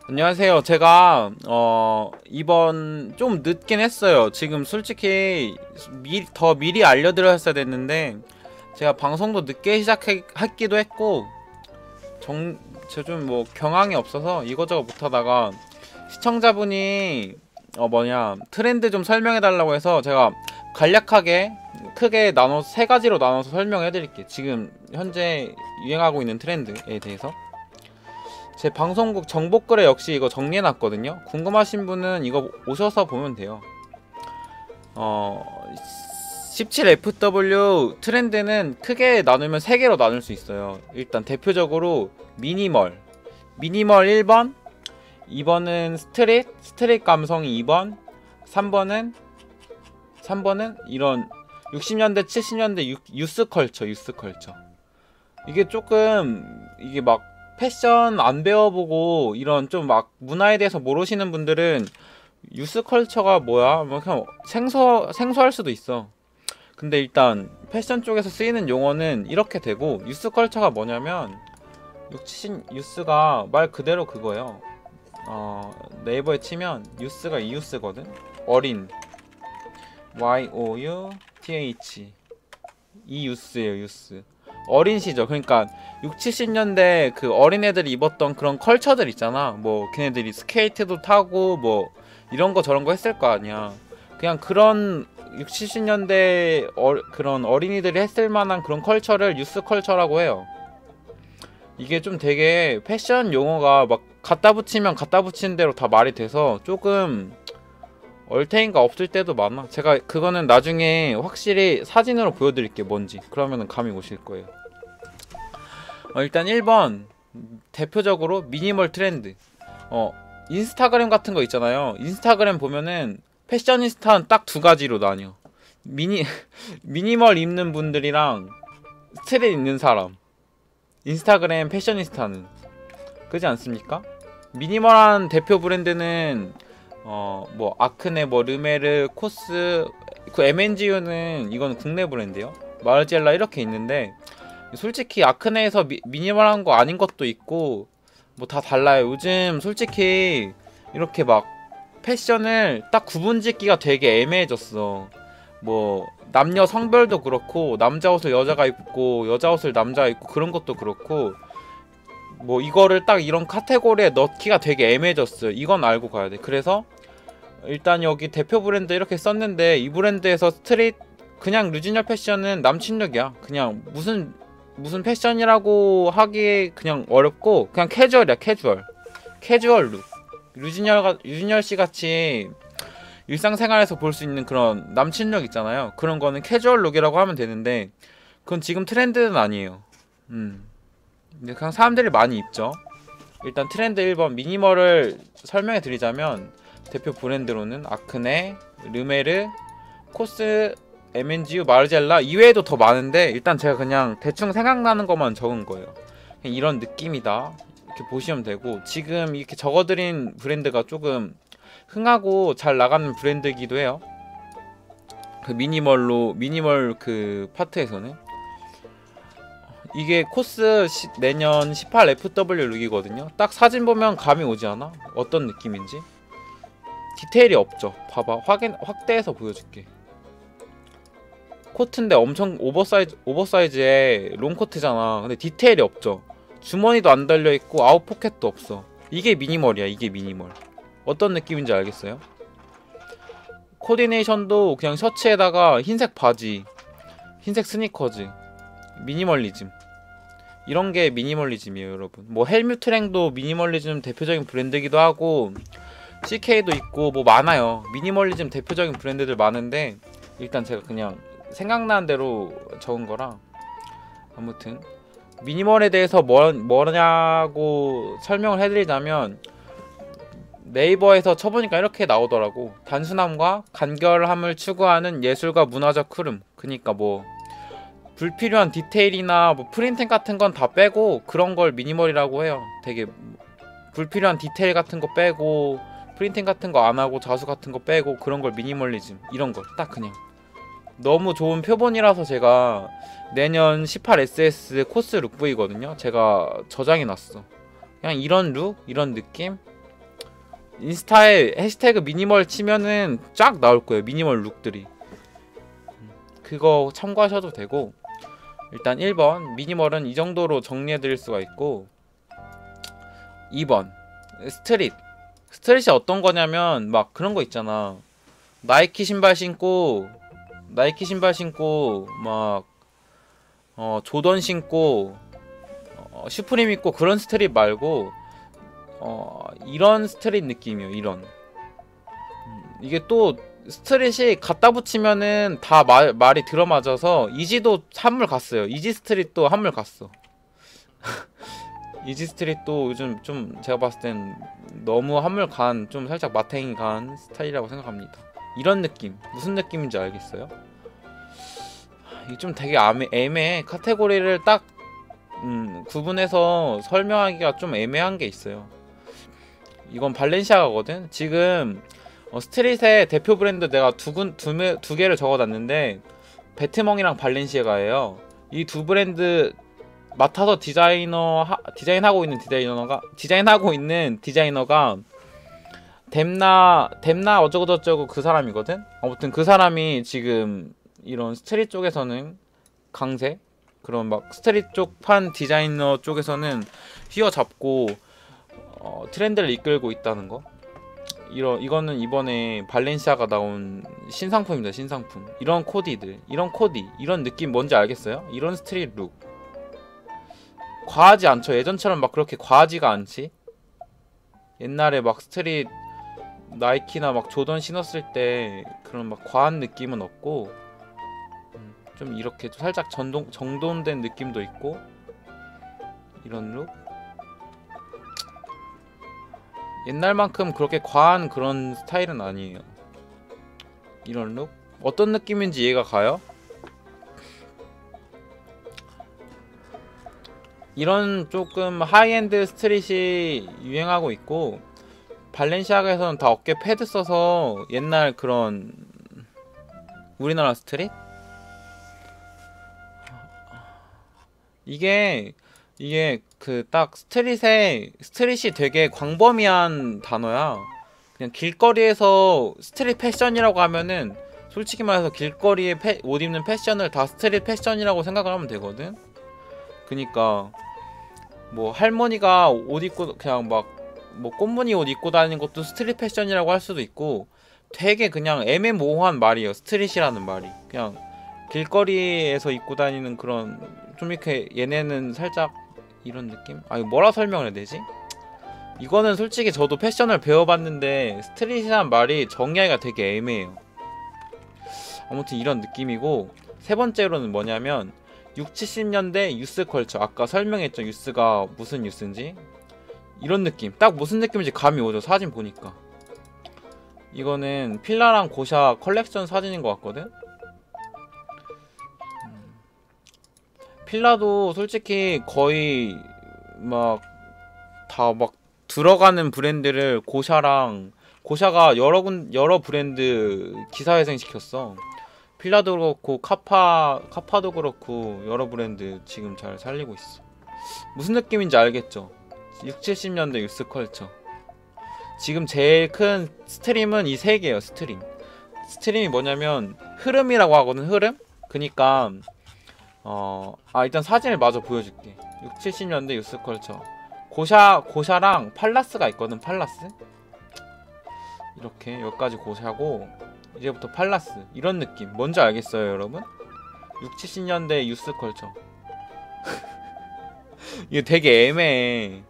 안녕하세요. 제가 이번 좀 늦긴 했어요. 지금 솔직히 더 미리 알려드렸어야 됐는데 제가 방송도 늦게 시작했기도 했고 제가 좀 뭐 경황이 없어서 이거저거 못하다가 시청자분이 트렌드 좀 설명해달라고 해서 제가 간략하게 크게 나눠서 세 가지로 나눠서 설명해드릴게요. 지금 현재 유행하고 있는 트렌드에 대해서. 제 방송국 정보글에 역시 이거 정리해놨거든요. 궁금하신 분은 이거 오셔서 보면 돼요. 17FW 트렌드는 크게 나누면 3개로 나눌 수 있어요. 일단 대표적으로 미니멀 1번, 2번은 스트릿 감성이 2번, 3번은 이런 60년대 70년대 유스컬처. 이게 막 패션 안 배워보고 이런 좀 막 문화에 대해서 모르시는 분들은 유스컬처가 뭐야? 뭐 그냥 생소할 수도 있어. 근데 일단 패션 쪽에서 쓰이는 용어는 이렇게 되고, 유스컬처가 뭐냐면 유스가 말 그대로 그거예요. 네이버에 치면 유스가 이유스거든. 어린 YOUTH 이유스예요. 유스 어린 시절. 그러니까 6, 70년대 그 어린애들이 입었던 그런 컬처들 있잖아. 뭐 걔네들이 스케이트도 타고 뭐 이런 거 저런 거 했을 거 아니야. 그냥 그런 6, 70년대 그런 어린이들이 했을 만한 그런 컬처를 유스 컬처라고 해요. 이게 좀 되게 패션 용어가 막 갖다 붙이면 갖다 붙이는 대로 다 말이 돼서 조금 얼테인가 없을 때도 많아. 제가 그거는 나중에 확실히 사진으로 보여드릴게요. 뭔지. 그러면은 감이 오실 거예요. 일단 1번 대표적으로 미니멀 트렌드. 인스타그램 같은 거 있잖아요. 인스타그램 보면은 패셔니스타는 딱 두 가지로 나뉘어. 미니멀 입는 분들이랑 스트릿 입는 사람. 인스타그램 패셔니스타는 그렇지 않습니까? 미니멀한 대표 브랜드는 뭐 아크네, 뭐 르메르, 코스, 그 MNGU는 이건 국내 브랜드요. 마르지엘라 이렇게 있는데, 솔직히 아크네에서 미니멀한 거 아닌 것도 있고 뭐 다 달라요. 요즘 솔직히 이렇게 막 패션을 딱 구분짓기가 되게 애매해졌어. 뭐 남녀 성별도 그렇고, 남자 옷을 여자가 입고 여자 옷을 남자가 입고 그런 것도 그렇고, 뭐 이거를 딱 이런 카테고리에 넣기가 되게 애매해졌어요. 이건 알고 가야 돼. 그래서 일단 여기 대표 브랜드 이렇게 썼는데, 이 브랜드에서 스트릿 그냥 루지널 패션은 남친룩이야. 그냥 무슨 패션이라고 하기 그냥 어렵고, 그냥 캐주얼이야. 캐주얼 룩. 유진열 씨 같이 일상생활에서 볼 수 있는 그런 남친룩 있잖아요. 그런 거는 캐주얼 룩이라고 하면 되는데, 그건 지금 트렌드는 아니에요. 근데 그냥 사람들이 많이 입죠. 일단 트렌드 1번 미니멀을 설명해 드리자면, 대표 브랜드로는 아크네, 르메르, 코스, MNGU, 마르젤라 이외에도 더 많은데, 일단 제가 그냥 대충 생각나는 것만 적은 거예요. 그냥 이런 느낌이다 이렇게 보시면 되고, 지금 이렇게 적어드린 브랜드가 조금 흥하고 잘 나가는 브랜드이기도 해요. 그 미니멀 그 파트에서는. 이게 코스 내년 18FW 룩이거든요. 딱 사진 보면 감이 오지 않아? 어떤 느낌인지? 디테일이 없죠. 봐봐, 확대해서 보여줄게. 코트인데 엄청 오버사이즈의 롱코트잖아. 근데 디테일이 없죠. 주머니도 안 달려있고 아웃포켓도 없어. 이게 미니멀이야. 이게 미니멀. 어떤 느낌인지 알겠어요? 코디네이션도 그냥 셔츠에다가 흰색 바지, 흰색 스니커즈. 미니멀리즘. 이런 게 미니멀리즘이에요, 여러분. 뭐 헬뮤트랭도 미니멀리즘 대표적인 브랜드이기도 하고, CK도 있고 뭐 많아요. 미니멀리즘 대표적인 브랜드들 많은데, 일단 제가 그냥 생각나는 대로 적은 거라. 아무튼 미니멀에 대해서 뭐냐고 설명을 해드리자면, 네이버에서 쳐보니까 이렇게 나오더라고. 단순함과 간결함을 추구하는 예술과 문화적 흐름. 그니까 뭐 불필요한 디테일이나 뭐 프린팅 같은 건 다 빼고 그런 걸 미니멀이라고 해요. 되게 불필요한 디테일 같은 거 빼고, 프린팅 같은 거 안 하고, 자수 같은 거 빼고, 그런 걸 미니멀리즘. 이런 거 딱 그냥 너무 좋은 표본이라서 제가 내년 18SS 코스 룩북이거든요. 제가 저장해놨어. 그냥 이런 룩, 이런 느낌, 인스타에 해시태그 미니멀 치면은 쫙 나올 거예요. 미니멀 룩들이. 그거 참고하셔도 되고, 일단 1번 미니멀은 이 정도로 정리해 드릴 수가 있고, 2번 스트릿이 어떤 거냐면 막 그런 거 있잖아. 나이키 신발 신고 막 조던 신고 슈프림 입고 그런 스트릿 말고 이런 스트릿 느낌이에요. 이런 이게 또 스트릿이 갖다 붙이면은 다 말이 들어맞아서 이지도 한물 갔어요. 이지 스트릿도 한물 갔어. 이지 스트릿도 요즘 좀 제가 봤을 땐 너무 한물 간, 좀 살짝 마탱이 간 스타일이라고 생각합니다. 이런 느낌, 무슨 느낌인지 알겠어요? 이게 좀 되게 애매해. 카테고리를 딱 구분해서 설명하기가 좀 애매한 게 있어요. 이건 발렌시아가거든. 지금 스트릿의 대표 브랜드 내가 두 개를 적어놨는데 베트멍이랑 발렌시아가예요. 이 두 브랜드 맡아서 디자인하고 있는 디자이너가 뎀나 어쩌고저쩌고 그 사람이거든. 아무튼 그 사람이 지금 이런 스트릿 쪽에서는 강세, 그런 막 스트릿 쪽 판 디자이너 쪽에서는 휘어잡고 트렌드를 이끌고 있다는 거. 이거는 이번에 발렌시아가 나온 신상품입니다. 신상품. 이런 코디, 이런 느낌 뭔지 알겠어요? 이런 스트릿 룩 과하지 않죠. 예전처럼 막 그렇게 과하지가 않지. 옛날에 막 스트릿 나이키나 막 조던 신었을 때 그런 막 과한 느낌은 없고, 좀 이렇게 살짝 정돈된 느낌도 있고, 이런 룩. 옛날만큼 그렇게 과한 그런 스타일은 아니에요. 이런 룩. 어떤 느낌인지 이해가 가요? 이런 조금 하이엔드 스트릿이 유행하고 있고, 발렌시아가에서는 다 어깨 패드 써서 옛날 그런 우리나라 스트릿? 이게 그 딱 스트릿이 되게 광범위한 단어야. 그냥 길거리에서 스트릿 패션이라고 하면은 솔직히 말해서 길거리에 옷 입는 패션을 다 스트릿 패션이라고 생각을 하면 되거든. 그니까 뭐 할머니가 옷 입고 그냥 막 뭐 꽃무늬 옷 입고 다니는 것도 스트릿 패션이라고 할 수도 있고, 되게 그냥 애매모호한 말이에요. 스트릿이라는 말이 그냥 길거리에서 입고 다니는 그런, 좀 이렇게 얘네는 살짝 이런 느낌? 아니 뭐라 설명을 해야 되지? 이거는 솔직히 저도 패션을 배워봤는데 스트릿이라는 말이 정의하기가 되게 애매해요. 아무튼 이런 느낌이고, 세 번째로는 뭐냐면 6, 70년대 유스 컬처. 아까 설명했죠. 유스가 무슨 유스인지. 이런 느낌. 딱 무슨 느낌인지 감이 오죠. 사진 보니까. 이거는 필라랑 고샤 컬렉션 사진인 것 같거든. 필라도 솔직히 거의 막 다 막 들어가는 브랜드를 고샤가 여러 브랜드 기사회생 시켰어. 필라도 그렇고 카파도 그렇고 여러 브랜드 지금 잘 살리고 있어. 무슨 느낌인지 알겠죠? 6, 70년대 유스컬처. 지금 제일 큰 스트림은 이 세 개예요. 스트림이 뭐냐면 흐름이라고 하거든. 흐름? 그니까 일단 사진을 마저 보여줄게. 6, 70년대 유스컬처. 고샤랑 팔라스가 있거든. 팔라스. 이렇게 여기까지 고샤고 이제부터 팔라스. 이런 느낌 뭔지 알겠어요 여러분? 6, 70년대 유스컬처. 이게 되게 애매해.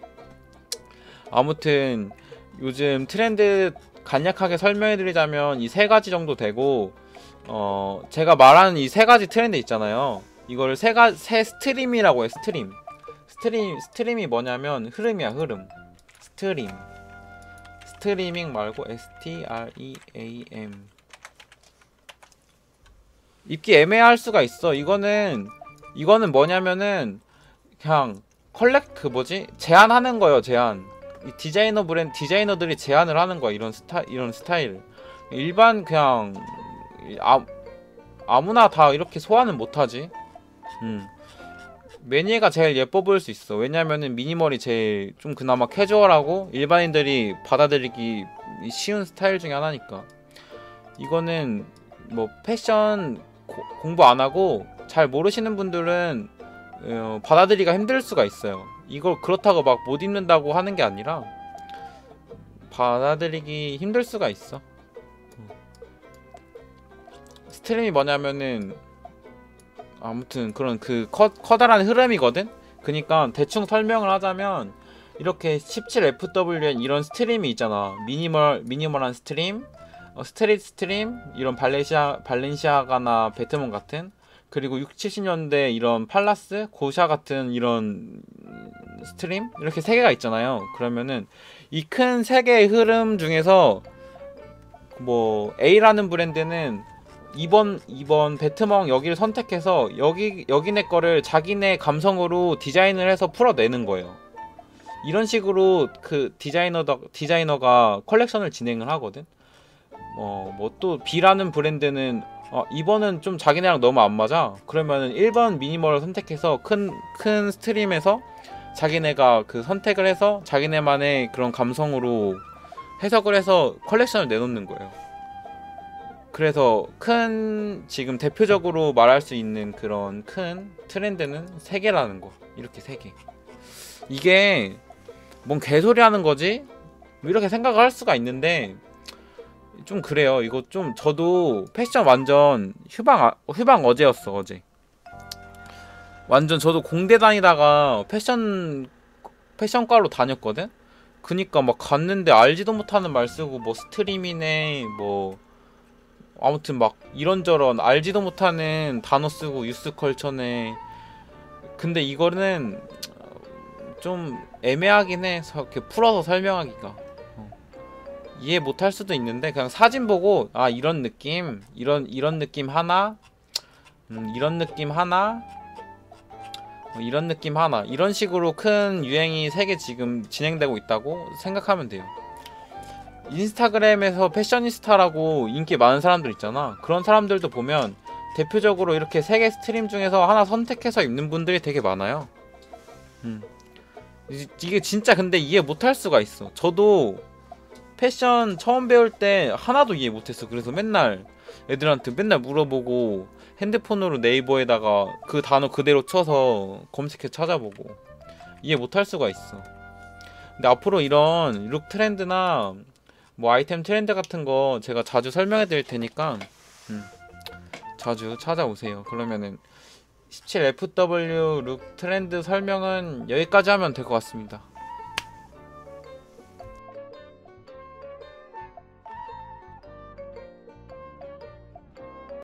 아무튼 요즘 트렌드 간략하게 설명해드리자면 이 세 가지 정도 되고, 제가 말하는 이 세 가지 트렌드 있잖아요. 이거를 세 스트림이라고 해. 스트림이 뭐냐면 흐름이야. 흐름. 스트리밍 말고 STREAM. 입기 애매할 수가 있어. 이거는 뭐냐면은 그냥 제안하는 거예요. 제안. 이 디자이너들이 제안을 하는 거야. 이런 스타일. 일반 그냥 아무나 다 이렇게 소화는 못하지. 매니에가 제일 예뻐 보일 수 있어. 왜냐면은 미니멀이 제일 좀 그나마 캐주얼하고 일반인들이 받아들이기 쉬운 스타일 중에 하나니까. 이거는 뭐 패션 공부 안 하고 잘 모르시는 분들은 받아들이기가 힘들 수가 있어요. 이걸 그렇다고 막 못 입는다고 하는 게 아니라 받아들이기 힘들 수가 있어. 스트림이 뭐냐면은 아무튼 그런 그 커다란 흐름이거든. 그니까 대충 설명을 하자면 이렇게 17FWN 이런 스트림이 있잖아. 미니멀한 스트림, 스트릿 스트림, 이런 발렌시아가나 베트몬 같은, 그리고 60, 70년대 이런 팔라스, 고샤 같은 이런 스트림, 이렇게 세 개가 있잖아요. 그러면은 이 큰 세 개의 흐름 중에서 뭐 A라는 브랜드는 이번 배트멍 여기를 선택해서 여기네 거를 자기네 감성으로 디자인을 해서 풀어내는 거예요. 이런 식으로 그 디자이너가 컬렉션을 진행을 하거든. 뭐 또 B라는 브랜드는 이번은 좀 자기네랑 너무 안 맞아. 그러면은 1번 미니멀을 선택해서 큰 스트림에서 자기네가 그 선택을 해서 자기네만의 그런 감성으로 해석을 해서 컬렉션을 내놓는 거예요. 그래서 지금 대표적으로 말할 수 있는 그런 큰 트렌드는 3개라는 거. 이렇게 3개. 이게 뭔 개소리 하는 거지? 이렇게 생각을 할 수가 있는데 좀 그래요. 이거 좀 저도 패션 완전 휴방 어제였어. 어제 완전 저도 공대 다니다가 패션과로 다녔거든. 그니까 막 갔는데 알지도 못하는 말 쓰고 뭐 스트림이네 뭐 아무튼 막 이런저런 알지도 못하는 단어 쓰고 유스컬처네. 근데 이거는 좀 애매하긴 해. 이렇게 풀어서 설명하기가 이해 못할 수도 있는데 그냥 사진 보고 이런 느낌, 이런 느낌 하나, 이런 느낌 하나, 이런 느낌 하나, 이런 식으로 큰 유행이 3개 지금 진행되고 있다고 생각하면 돼요. 인스타그램에서 패셔니스타라고 인기 많은 사람들 있잖아. 그런 사람들도 보면 대표적으로 이렇게 3개 스트림 중에서 하나 선택해서 입는 분들이 되게 많아요. 이게 진짜 근데 이해 못할 수가 있어. 저도 패션 처음 배울 때 하나도 이해 못했어. 그래서 맨날 애들한테 맨날 물어보고 핸드폰으로 네이버에다가 그 단어 그대로 쳐서 검색해 찾아보고 이해 못할 수가 있어. 근데 앞으로 이런 룩 트렌드나 뭐 아이템 트렌드 같은 거 제가 자주 설명해 드릴 테니까 자주 찾아오세요. 그러면은 17FW 룩 트렌드 설명은 여기까지 하면 될 것 같습니다.